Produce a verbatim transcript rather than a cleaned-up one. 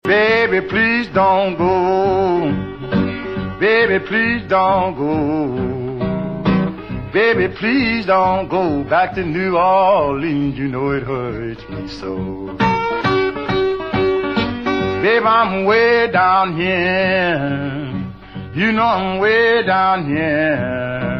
Baby, please don't go. Baby, please don't go. Baby, please don't go back to New Orleans. You know it hurts me so. Baby, I'm way down here. You know I'm way down here.